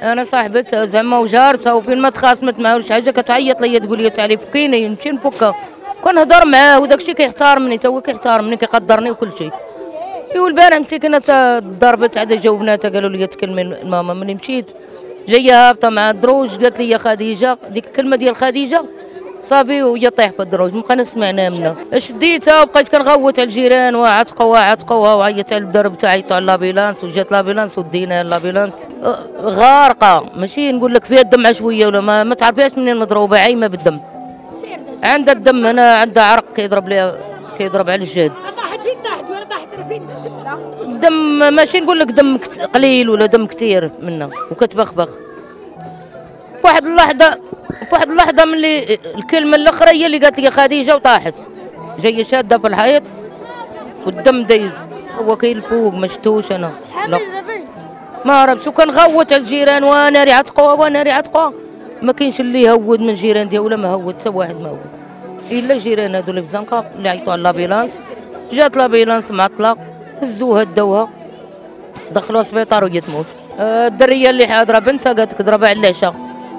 انا صاحبتها زعما وجارتها، وفين ما تخاصمت معاه ولا شي حاجه كتعيط ليا تقول لي تعالي فكيني نمشي نفكها، كنهضر معاه وداكشي كيحتارمني تا هو كيحتارمني كيقدرني وكل شيء. ايوا البارح مسكينه ضربت عاد جاو بناتها قالوا لي تكلمي ماما. ملي مشيت جايه هابطه مع الدروج قالت لي خديجه، ديك الكلمه ديال خديجه صافي وهي طيح في الدروج مابقينا سمعنا منها. شديتها وبقيت كنغوت على الجيران وعتقوها وعيطت على الدرب تعيطوا على لابيلانس، وجات لابيلانس ودينا لابيلانس غارقه، ماشي نقول لك فيها الدمعه شويه ولا ما تعرفيهاش منين مضروبه، عايمه بالدم، عندها الدم هنا، عندها عرق كيضرب ليها كيضرب على الجهد. طاحت فين ولا طاحت فين؟ الدم ماشي نقول لك دم قليل ولا دم كثير منها وكتبخبخ. في واحد اللحظه ملي الكلمه الاخرى هي اللي قالت لي خديجه وطاحت، جايه شاده في الحيط والدم دايز، هو كاين الفوق ما شفتوش انا. لا ما عرفتش، وكنغوت على الجيران وناري عتقوها ما كاينش اللي يهود من الجيران ديالو ولا ما هود حتى واحد ما هود الا الجيران هادو اللي في الزنقه اللي عيطوا على لابيلانس. جات لابيلانس معطله هزوها داوها دخلوها السبيطار وهي تموت. الدريه اللي حاضره بنتها قالت لك ضربها على العشاء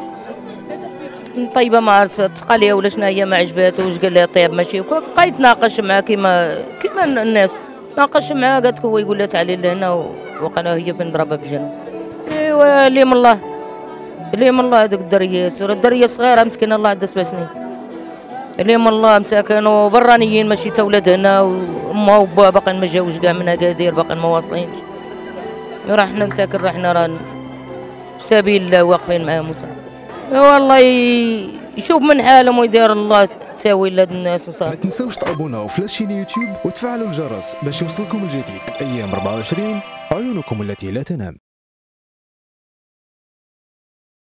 طيبه، ما عرفت تقى ليها ولا شنو هي، ما عجباتو واش قال لها طيب ماشي هكا. بقيت ناقش معاه كيما الناس، تناقش معاه قالت لك هو يقول لها تعالي لهنا وقنا هي فين ضربها بجنب. ايوا اللي من الله هذوك الدريات، الدريه الصغيره مسكينه الله عندها 7 سنين، اللي من الله مساكن وبرانيين ماشي تا ولاد هنا، وامها وبا باقيين ما جاوش كاع من اكادير باقيين ما واصلينش. راه حنا مساكن راه حنا راه سبيل الله واقفين معاهم وصافي. والله يشوف من حالهم ويدير الله تاوي لهاد الناس وصافي. ما تنساوش تابوناو في لاشين يوتيوب وتفعلوا الجرس باش يوصلكم الجديد. ايام 24 عيونكم التي لا تنام.